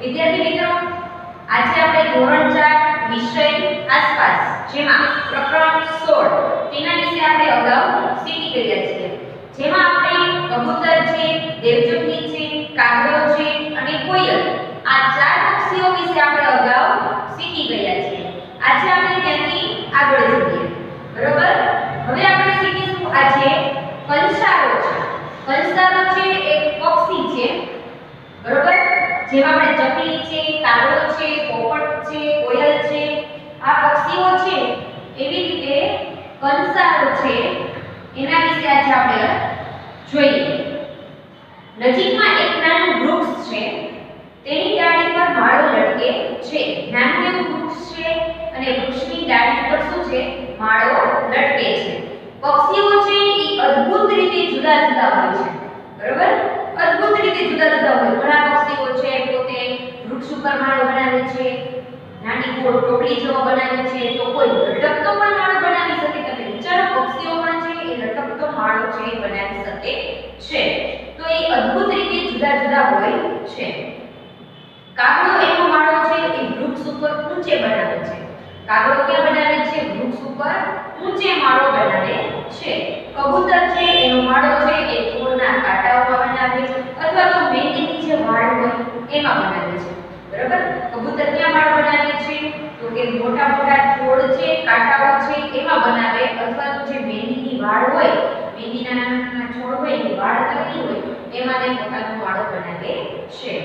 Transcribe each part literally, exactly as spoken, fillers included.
વિદ્યાર્થી મિત્રો, આજે આપણે ધોરણ ચાર વિષય આસપાસ જેમાં પ્રકરણ સોળ તેના વિશે આપણે અગાઉ શીખી ગયા છીએ, જેમાં આપણે કબૂતર છે, દેવચકલી છે, કાગડો છે અને કોયલ આ ચાર પક્ષીઓ વિશે આપણે અગાઉ શીખી ગયા છીએ. આજે આપણે ત્યાંથી આગળ વધીએ. બરોબર? હવે આપણે શીખીશું આજે કંસારો છે. કંસારો છે એક પક્ષી છે. બરોબર? જેમાં આપણે ચકલી છે, કાગડો છે, પોપટ છે, કોયલ છે, આ પક્ષીઓ છે. એવી રીતે કંસારો છે એના વિશે આજે આપણે જોઈએ. નજીકમાં એક નાનું વૃક્ષ છે, તેની ડાળી પર માળો લટકે છે. નાનું એવું વૃક્ષ છે અને વૃક્ષની ડાળી પર શું છે? માળો લટકે છે. પક્ષીઓ છે એ અદ્ભુત રીતે જુદા જુદા હોય છે. બરોબર? અદ્ભુત રીતે જુદા જુદા હોય. ઘણા પક્ષીઓ છે પોતે વૃક્ષ ઉપર માળો બનાવે છે, નાની ગોળ ટોપલી જેવો બનાવે છે, તો કોઈ લટકતો પણ માળો બનાવી શકે. તમે વિચારો, પક્ષીઓ પણ છે એ લટકતો માળો છે એ બનાવી શકે છે. તો એ અદ્ભુત રીતે જુદા જુદા હોય છે. કાગડો એનો માળો છે એ વૃક્ષ ઉપર ઊંચે બનાવે છે. કાગડો ક્યાં બનાવે છે? વૃક્ષ ઉપર ઊંચે માળો બનાવે છે. કબૂતર છે એનો માળો છે એ છોડના કાંટાઓમાં બનાવે અથવા તો મેંદીની જે વાળ હોય એમાં બનાવે છે. બરાબર? કબૂતર ક્યાં માળો બનાવે છે? તો કે મોટા મોટા છોડ છે, કાંટાઓ છે એમાં બનાવે અથવા તો જે મેંદીની વાળ હોય, મેંદીના નાના નાના છોડ હોય એ વાળ કરેલી હોય એમાં તે પોતાનો માળો બનાવે છે.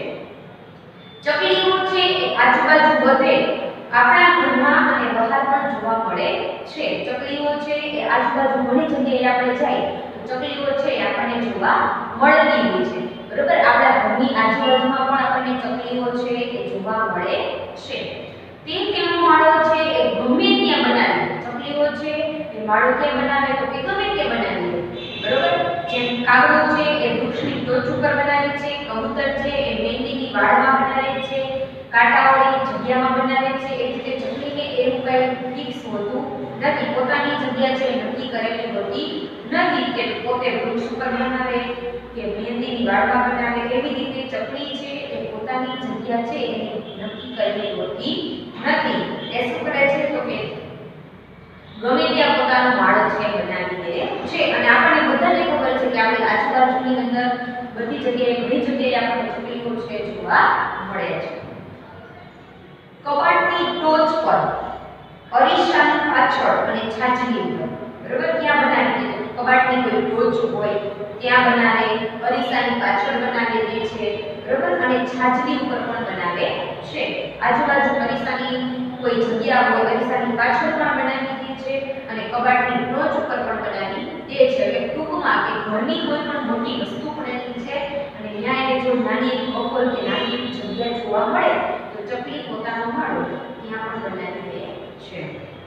ચકલીઓ છે એ આજુબાજુ બધે આપણા ઘરમાં અને બહાર પણ જોવા મળે છે. ચકલીઓ છે એ આજુબાજુ ઘણી જગ્યાએ આપણે જાય તો ચકલીઓ છે એ આપણને જોવા મળતી હોય છે. બરોબર? આપણા ઘરની આજુબાજુમાં પણ આપણને ચકલીઓ છે એ જોવા મળે છે. તે તેનો માળો છે એ ગમે ત્યાં બનાવે. ચકલીઓ છે એ માળો ક્યાં બનાવે? તો કે ગમે ત્યાં બનાવી. બરોબર? જેમ કાગડો છે એ વૃક્ષની ટોચ ઉપર બનાવે છે, કબૂતર છે એ મેંદીની વાળમાં બનાવે છે, કાંટાવાળી જગ્યામાં બનાવે છે. એ રીતે ચકલીને એવું કઈ ફિક્સ હોતું નથી, પોતાની જગ્યા છે નક્કી કરેલી હોતી નથી કે પોતે વૃક્ષ ઉપર બનાવે કે મેંદીની વાળમાં બનાવે. એવી રીતે ચકલી છે એ પોતાની જગ્યા છે એને નક્કી કરેલી હોતી નથી. એ શું કરે છે? તો કે ગમે ત્યાં પોતાનો માળો છે બનાવી દે છે. અને આપણને બધાને ખબર છે કે આપણી આજુબાજુની અંદર બધી જગ્યાએ ઘણી જગ્યાએ આપણને ચકલીઓ છે જોવા મળે છે. કબાટની ટોચ પર, અરીસાની પાછળ અને છાજલી ઉપર. બરોબર? ક્યાં બનાવી દે? કબાટની કોઈ ટોચ હોય ત્યાં બનાવે, અરીસાની પાછળ બનાવી દે છે. બરોબર? અને છાજલી ઉપર પણ બનાવે છે. આજુબાજુ અરીસાની કોઈ જગ્યા હોય, અરીસાની પાછળ પણ બનાવી દે છે અને કબાટની ટોચ ઉપર પણ બનાવી દે છે. એટલે ટૂંકમાં કે ઘરની કોઈ પણ મોટી વસ્તુ પડેલી છે અને ત્યાં એને જો નાની એવી બખોલ કે નાની એવી જગ્યા જોવા મળે તો ચકલી પોતાનો માળો ત્યાં પણ બનાવી દે છે.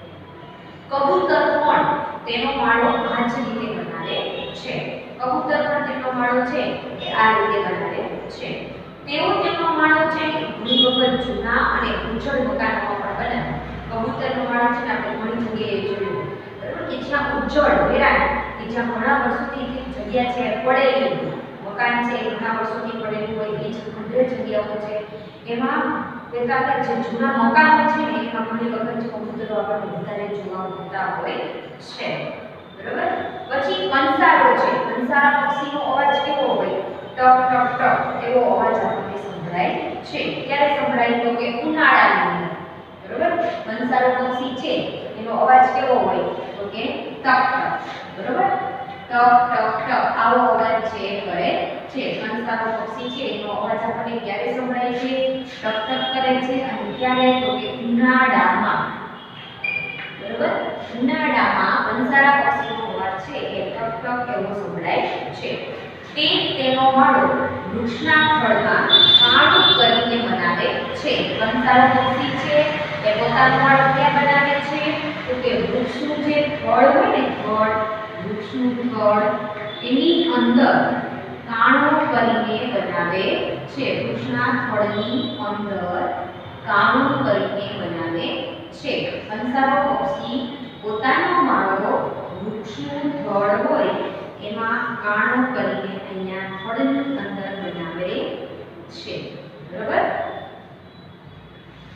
કબૂતર પણ તેનો માળો આ જ રીતે બનાવે છે. કબૂતર પણ તેનો માળો છે એ આ રીતે બનાવે છે. તેઓ તેમનો માળો છે ઘણી વખત જૂના અને ઉજ્જળ મકાનોમાં પણ બનાવે. કબૂતરનો માળો છે ને આપણે ઘણી જગ્યાએ જોયું, બરાબર, કે જ્યાં ઉજ્જળ વેરાન કે જ્યાં ઘણા વર્ષોથી જગ્યા છે પડેલી મકાન છે ઘણા વર્ષોથી પડેલું હોય એ ઘણી જગ્યાઓ છે એમાં બેતાતા જે જૂના મકાનો છે ને એમાં ઘણી વખત કબૂતરો આપણને વધારે જોવા મળતા હોય છે. બરાબર? પછી કંસારો છે. કંસારા પક્ષીનો અવાજ કેવો હોય? ટક ટક ટક એવો અવાજ આપણને સંભળાય છે. ક્યારે સંભળાય? તો કે ઉનાળાની અંદર. બરાબર? કંસારો પક્ષી છે એનો અવાજ કેવો હોય? તો કે ટક ટક. બરાબર? ટક ટક ટક આવો અવાજ છે કરે છે. કંસારો પક્ષી છે એનો અવાજ આપણને ક્યારે સંભળાય છે? ટક ટક કરે છે. અને ક્યારે? તો કે ઉનાળામાં. બરાબર? ઉનાળામાં કંસારા પક્ષીનો અવાજ છે એ ટક ટક એવો સંભળાય છે. તે તેનો માળો વૃક્ષના ફળમાં કાણું કરીને બનાવે છે. કંસારો પક્ષી છે એ પોતાનો માળો ક્યાં બનાવે છે? તો કે વૃક્ષનું જે ફળ હોય ને, ફળ, વૃક્ષનું ફળ એની અંદર કાણું કરીને બનાવે છે. વૃક્ષના ફળની અંદર કાણું કરીને બનાવે છે. કંસારો પક્ષી પોતાનો માળો વૃક્ષનું ફળ હોય એમાં કાણું કરીને અહીંયા ફળની અંદર બનાવે છે. બરાબર?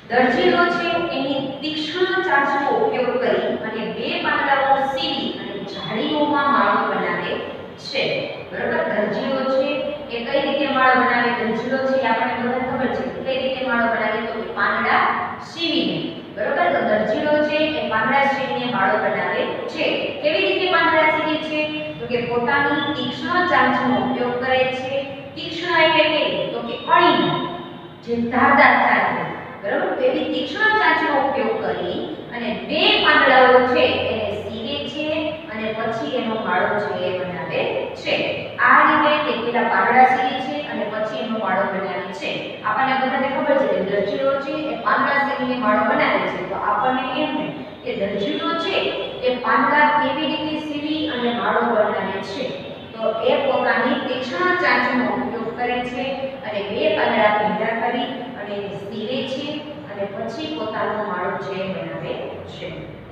દરજીલો છે એની તીક્ષ્ણ ચાંચનો ઉપયોગ કરી અને બે પાંદડાઓ સીવી અને જાળીઓમાં માળો બનાવે છે. બરોબર, દરજીલો છે એ કઈ રીતે માળો બનાવે? દરજીલો છે આપણને બધાને ખબર છે કઈ રીતે માળો બનાવે, તો કે પાંદડા સીવીને. બરોબર, તો દરજીલો છે એ પાંદડા સીવીને માળો બનાવે છે. કેવી રીતે પાંદડા સીવે છે? તો કે પોતાની તીક્ષ્ણ ચાંચનો ઉપયોગ કરે છે. તીક્ષ્ણ એટલે કે તો કે અણી જે ધારદાર ચાંચ, બરોબર, તેવી તીક્ષ્ણ ચાંચનો ઉપયોગ કરી અને બે પાંદડાઓ છે એને સીવે છે અને પછી એનો માળો છે એ બનાવે છે. આ રીતે તે પેલા પાંદડા સીવે છે અને પછી એનો માળો બનાવે છે. આપણને બધાને ખબર છે કે દરજીલો છે એ પાંદડા સીવીને માળો બનાવે છે. તો આપણને એમ ને કે દરજીલો છે એ પાંદડા કેવી રીતે સીવી અને માળો બનાવે છે? તો એ પોતાની તીક્ષ્ણ ચાંચનો ઉપયોગ કરે છે અને બે પાંદડા ભેગા કરી અને સીવે છે અને પછી પોતાનો માળો છે બનાવે છે.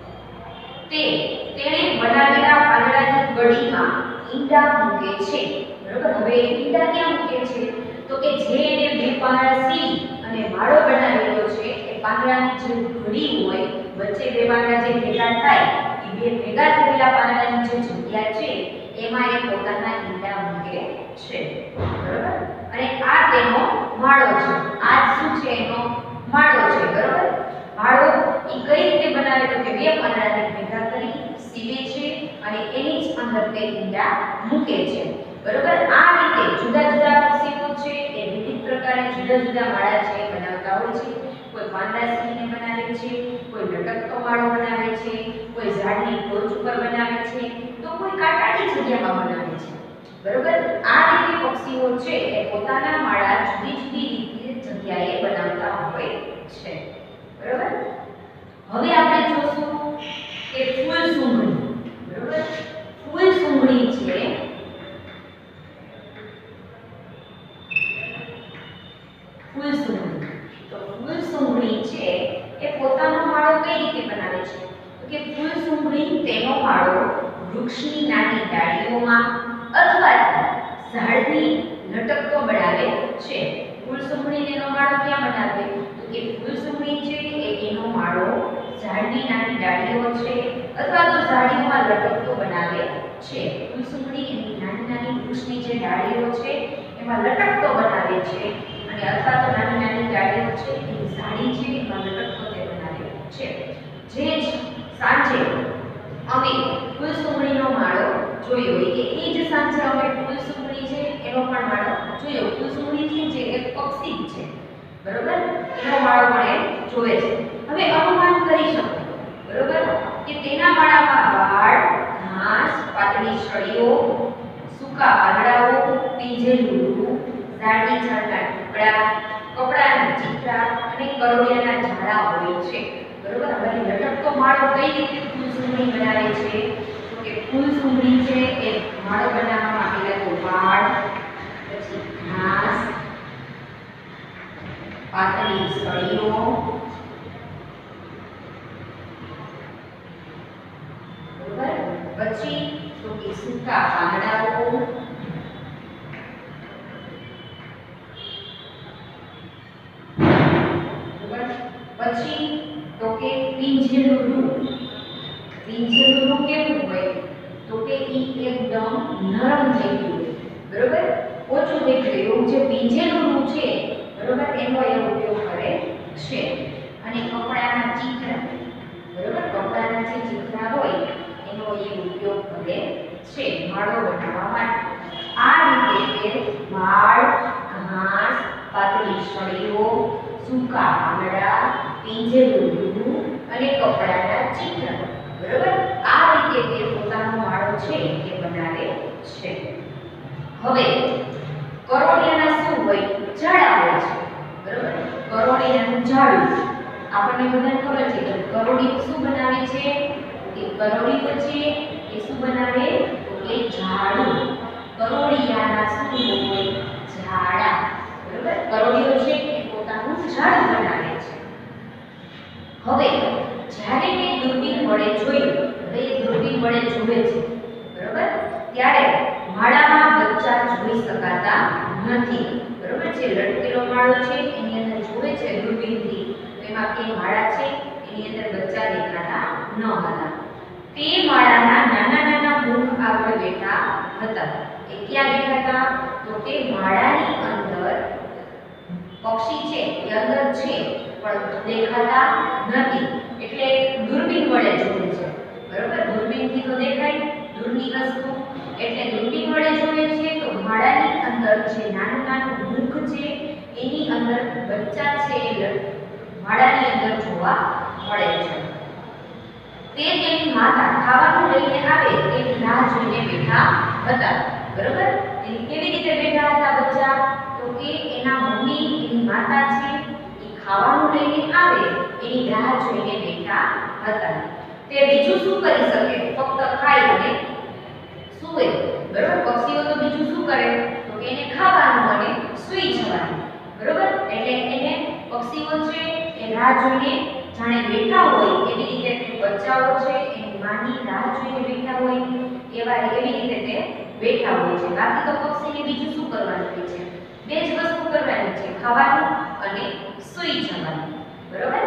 તે તેણે બનાવેલા પાંદડાની ગડીમાં ઈંડા મૂકે છે. બરોબર, હવે ઈંડા ક્યાં મૂકે છે? તો કે જે એને બે પાંદડા સીવી અને માળો બનાવેલો છે એ પાંદડાની જે ગડી હોય, વચ્ચે બે પાંદડા જે ભેગા થાય એ બે ભેગા થયેલા પાંદડાની જે જગ્યા છે એમાં એ પોતાના ઈંડા મૂકે છે. બરોબર, અને આ તેનો માળો છે. આ શું છે? એનો માળો છે. બરોબર, માળો ઈ કઈ રીતે બનાવે? તો કે બે પાંદડાને ભેગા કરી સીવે છે અને એની જ અંદર તે ઈંડા મૂકે છે. બરોબર, આ રીતે જુદા જુદા પક્ષીઓ છે એ વિવિધ પ્રકારે જુદા જુદા માળા છે બનાવતા હોય છે. કોઈ પાંદડા સીવીને બનાવે છે, કોઈ લટકતો માળો બનાવે છે, કોઈ ઝાડની ટોચ ઉપર બનાવે છે, તો કોઈ કાંટાની જગ્યામાં બનાવે છે. બરોબર, આ રીતે પક્ષીઓ છે એ પોતાના માળા જુદી જુદી રીતે જગ્યાએ બનાવતા હોય છે. બરોબર, હવે આપણે જોશું કે ફૂલ સુંઘણી. બરોબર, ફૂલ સુંઘણી છે ફૂલ સુંઘણી તો ફૂલ સુંઘણી છે એ પોતાનો માળો કઈ રીતે બનાવે છે? તો કે ફૂલ સુંઘણી તેનો માળો વૃક્ષની નાની ડાળીઓમાં અથવા ઝાડની લટકતો બનાવે છે. ફૂલ સુંઘણી તેનો માળો ક્યાં બનાવે? તો કે ફૂલ સુંઘણી છે એ એનો માળો ઝાડની નાની ડાળીઓ છે અથવા તો ઝાડીઓમાં લટકતો બનાવે છે. ફૂલ સુંઘણી એની નાની નાની વૃક્ષની જે ડાળીઓ છે એમાં લટકતો બનાવે છે અને અથવા તો નાની નાની ડાળીઓ છે એની ઝાડી છે એમાં લટકતો તે બનાવે છે. જે સાંજે અમે ફૂલ સુંઘણીનો માળો જોયો હોય કે એ જ સાંજે અમે ફૂલ સુંઘણી છે એનો પણ માળો જોયો. ફૂલ સુંઘણી છે જે એક પક્ષી છે, બરોબર, એનો માળો પણ એ જોવે છે. હવે અનુમાન કરી શકો, બરોબર, કે તેના માળામાં વાડ, ઘાસ, પાતળી છડીઓ, સૂકા પાંદડાઓ, પીંજેલું, ઝાડની છાલના ટુકડા, કપડાના ચીથડા અને કરોડિયાના ઝાડા હોય છે. બરોબર, હવે લટકતો માળો કઈ રીતે ફૂલ સુંઘણી બનાવે છે? તો કે ફૂલ સુંઘણી છે એ માળો બનાવવામાં પહેલા તો વાડ, પછી ઘાસ, પાતળી છડીઓ, બરોબર, પછી તો કે સૂકા પાંદડાઓ, પછી તો કે પીંજેલું રૂ. પીંજેલું રૂ કેવું હોય? તો કે ઈ એકદમ નરમ થઈ ગયું હોય, બરોબર, ઓછું થઈ ગયું એવું જે પીંજેલું રૂ છે, બરોબર, એનો એ ઉપયોગ કરે છે. અને કપડાના ચીથડા, બરોબર, કપડાના જે ચીથડા હોય એનો એ ઉપયોગ કરે છે માળો બનાવવા માટે. આ રીતે તે વાડ, ઘાસ, પાતળી છડીઓ, સૂકા પાંદડા, પીંજેલું રૂ અને કપડાના ચીથડા, બરોબર, આ રીતે તે પોતાનો માળો છે એ બનાવે છે. હવે કરોડિયાના શું હોય? ઝાડા હોય છે. બરોબર, કરોડિયાનું ઝાડું આપણને બધાને ખબર છે કે કરોડિયું શું બનાવે છે? કે કરોડિયું છે એ શું બનાવે? તો કે ઝાડું. કરોડિયાના શું હોય? ઝાડા. બરોબર, કરોડિયો છે એ પોતાનું ઝાડું બનાવે છે. હવે જ્યારે તે દૂરબીન વડે જોયું, હવે એ દૂરબીન વડે જુએ છે, બરોબર, ત્યારે માળામાં બચ્ચા જોઈ શકાતા નથી. બરોબર, જે લટકેલો માળો છે એની અંદર જુએ છે દૂરબીનથી, તો એમાં કે માળા છે એની અંદર બચ્ચા દેખાતા ન હતા. તે માળાના નાના નાના મુખ આગળ બેઠા હતા. એ ક્યાં બેઠા હતા? તો તે માળાની અંદર પક્ષી છે એ અંદર છે પણ દેખાતા નથી, એટલે દૂરબીન વડે જોવે છે. બરોબર, દૂરબીનથી તો દેખાય દૂરની વસ્તુ, એટલે દૂરબીન વડે જોવે છે તો માળાની અંદર જે નાનું નાનું મુખ છે એની અંદર બચ્ચા છે એ માળાની અંદર જોવા મળે છે. તે તેની માતા ખાવાનું લઈને આવે તેની રાહ જોઈને બેઠા હતા. બરોબર, એ કેવી રીતે બેઠા હતા બચ્ચા? તો કે એના મમ્મી એની માતા છે એ ખાવાનું લઈને આવે એની રાહ જોઈને બેઠા હતા. તે બીજું શું કરી શકે? ફક્ત ખાઈ અને સૂવે. બરોબર, પક્ષીઓ તો બીજું શું કરે? તો કે એને ખાવાનું અને સૂઈ જવાનું. બરોબર, એટલે એને પક્ષીઓ છે એ રાહ જોઈને જાણે બેઠા હોય એવી રીતે બચ્ચાઓ છે એની માની રાહ જોઈને બેઠા હોય એવા એવી રીતે તે બેઠા હોય છે. બાકી તો પક્ષીને બીજું શું કરવાનું હોય છે? બે જ વસ્તુ કરવાની છે, ખાવાનું અને સૂઈ જવાનું. બરોબર,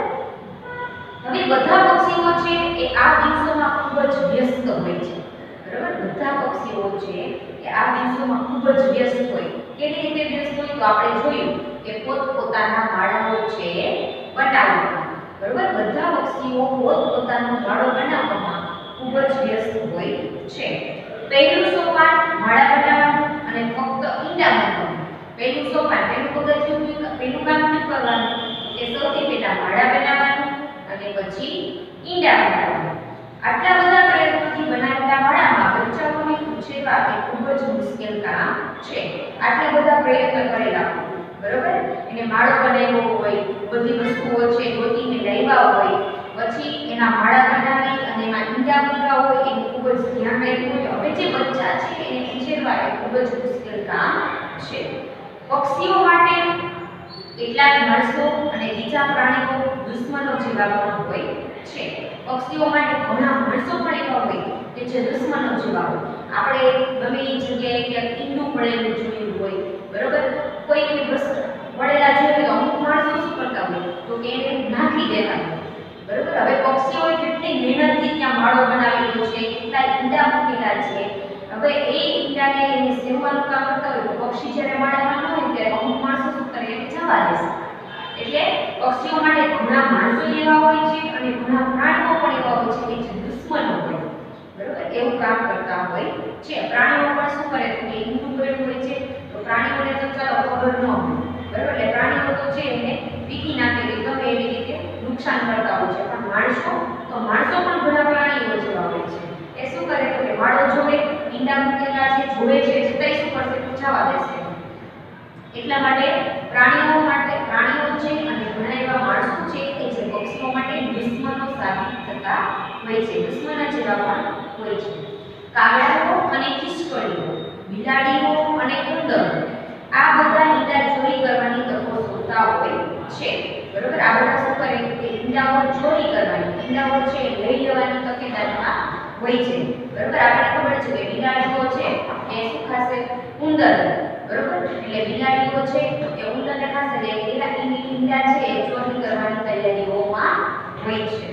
હવે બધા પક્ષીઓ છે એ આ દિવસોમાં ખૂબ જ વ્યસ્ત હોય છે. બરોબર, બધા પક્ષીઓ છે એ આ દિવસોમાં ખૂબ જ વ્યસ્ત હોય. કેવી રીતે વ્યસ્ત હોય? તો આપણે જોયું કે પોતપોતાના માળાઓ છે બનાવવામાં. બરોબર, બધા પક્ષીઓ પોતપોતાનો માળો બનાવવામાં ખૂબ જ વ્યસ્ત હોય છે. પહેલું સોપાન માળા બનાવવાનું અને ફક્ત ઈંડા મૂકવાનું. પહેલું સોપાન, પહેલું પગથિયું, પહેલું કામ શું કરવાનું? કે સૌથી પહેલા માળા બનાવવાનું અને પછી ઈંડા બનાવવાનું. આટલા બધા પ્રયત્નોથી બનાવેલા માળામાં બચ્ચાઓને ઉછેરવા એ ખૂબ જ મુશ્કેલ કામ છે. આટલા બધા પ્રયત્ન કરેલા હોય. બરોબર, એને માળો બનાવ્યો હોય, બધી વસ્તુઓ છે ગોતીને લાવ્યા હોય, પછી એના માળા બનાવી અને એમાં ઈંડા મૂક્યા હોય એનું ખૂબ જ ધ્યાન રાખ્યું હોય. હવે જે બચ્ચા છે એને ઉછેરવા એ ખૂબ જ મુશ્કેલ કામ છે. પક્ષીઓ માટે કેટલાક માણસો અને બીજા પ્રાણીઓ દુશ્મનો જેવા પણ હોય છે. પક્ષીઓ માટે ઘણા માણસો પણ એવા હોય કે જે દુશ્મનો જેવા હોય. આપણે ગમે એ જગ્યાએ ક્યાંક ઈંડું પડેલું જોયું હોય, બરોબર, કોઈ વસ્તુ પડેલા જોઈએ તો અમુક માણસો શું કરતા હોય? તો કે એને નાખી દેતા હોય. બરોબર, હવે પક્ષીઓએ કેટલી મહેનતથી ત્યાં માળો બનાવેલો છે, કેટલા ઈંડા મૂકેલા છે. હવે એ ઈંડાને એને સેવવાનું કામ કરતા હોય તો પક્ષી જ્યારે માળામાં ન હોય ત્યારે અમુક માણસો શું કરે? એને જવા દેશે. એટલે પક્ષીઓ માટે ઘણા માણસો એવા હોય છે અને ઘણા પ્રાણીઓ પણ એવા હોય છે કે જે દુશ્મનો હોય. બરોબર, એવું કામ કરતા હોય છે. પ્રાણીઓ પણ શું કરે? તો કે ઈંડું પડેલું હોય છે તો પ્રાણીઓને તો ચાલો ખબર ન હોય. બરોબર, એટલે પ્રાણીઓ તો છે એને પીકી નાખે કે ગમે એવી રીતે નુકસાન કરતા હોય છે. પણ માણસો તો માણસો પણ ઘણા પ્રાણીઓ જેવા હોય છે. એ શું કરે? તો કે માળો જોવે, ઈંડા મૂકેલા છે જોવે છે, છતાંય શું કરશે? તો જવા દેશે. એટલા માટે પ્રાણીઓ માટે પ્રાણીઓ છે અને ઘણા એવા માણસો છે કે જે પક્ષીઓ માટે દુશ્મનો સાબિત થતા હોય છે. દુશ્મન જેવા પણ હોય છે. કાગડાઓ અને ખિસકોલીઓ, બિલાડીઓ અને ઉંદર આ બધા ઈંડા ચોરી કરવાની તકો શોધતા હોય છે. બરોબર, આ બધા શું કરે? કે ઈંડાઓ ચોરી કરવાની, ઈંડાઓ છે લઈ લેવાની તકેદારીમાં હોય છે. બરોબર, આપણે ખબર છે કે બિલાડીઓ છે એ શું ખાશે? ઉંદર. બરોબર, એટલે બિલાડીઓ છે એ ઉંદરને ખાશે એટલે એના ઈંડા છે એ ચોરી કરવાની તૈયારીઓમાં હોય છે.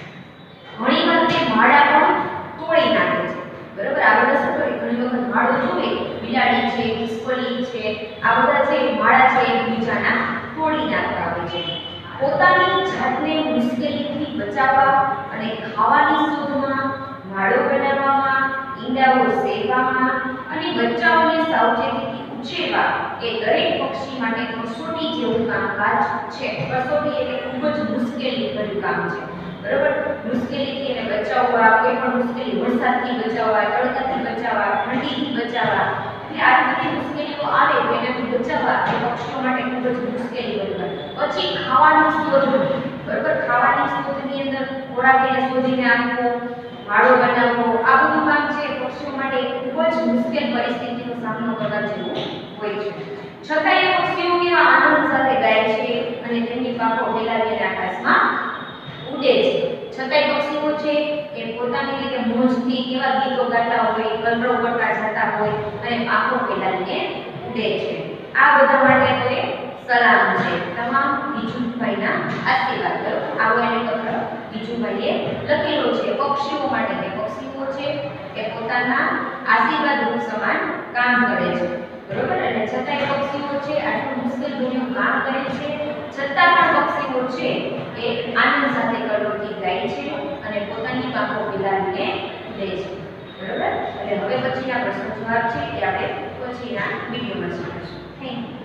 ઘણી વાર તે માળા પણ તોડી નાખે છે. બરોબર, આ બધા શું કરે? ઘણી વખત માળો જોવે, બિલાડી છે, ખિસકોલી છે, આ બધા છે માળા છે એકબીજાના તોડી નાખતા હોય છે. પોતાની જાતને મુશ્કેલીથી બચાવવા અને ખાવાની શોધમાં, માળો બનાવવામાં, ઈંડાઓ સેવવામાં અને બચ્ચાઓને સાવચેતીથી ઉછેરવા એ દરેક પક્ષી માટે કસોટી જેવું કામકાજ છે. કસોટી એટલે ખૂબ જ મુશ્કેલી ભર્યું કામ છે. બરોબર, મુશ્કેલીથી એને બચાવવા, કોઈ પણ મુશ્કેલી, વરસાદથી બચાવવા, તડકાથી બચાવવા, ઠંડીથી બચાવવા, એટલે આ બધી મુશ્કેલીઓ આવે તો એનાથી બચાવવા એ પક્ષીઓ માટે ખૂબ જ મુશ્કેલી ભર્યું. પછી ખાવાની શોધ. બરોબર, ખાવાની શોધની અંદર ખોરાક એને શોધીને આપવો, માળો બનાવવો, આ બધું કામ છે પક્ષીઓ માટે ખૂબ જ મુશ્કેલ પરિસ્થિતિનો સામનો કરવા જેવું હોય છે. છતાં એ પક્ષીઓ કેવા આનંદ સાથે ગાય છે અને તેમની પાંખો ફેલાવીને આકાશમાં ઉડે છે. છતાંય પક્ષીઓ છે એ પોતાની રીતે મોજથી કેવા ગીતો ગાતા હોય, કલરવ કરતા જતા હોય અને પાંખો ફેલાવીને ઉડે છે. આ બધા માટે તો એ સલામ છે તમામ વિજુભાઈના આશીર્વાદ કરો. આવો એને પત્ર વિજુભાઈએ લખેલો છે પક્ષીઓ માટે. કે પક્ષીઓ છે એ પોતાના આશીર્વાદ રૂપ સમાન કામ કરે છે, બરોબર. અને છતાંય પક્ષીઓ છે આટલું મુશ્કેલ ભર્યું કામ કરે છે, છતાં પણ પક્ષીઓ છે એ આનંદ સાથે કરોડથી ગાય છે અને પોતાની પાંખો ફેલાવીને લે છે, બરોબર. એટલે હવે પછીના પ્રશ્નો જવાબ છે એ આપણે પછીના વિડીયોમાં શીખીશું. Thank you.